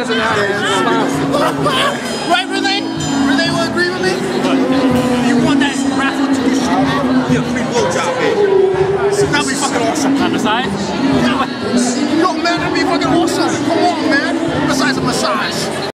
doesn't matter. Right, Renee? Renee will agree with me? You want that raffle ticket shit, man? Get a free blowjob, man. That'd be fucking awesome. On the side? Yo, man, that'd be fucking awesome. Come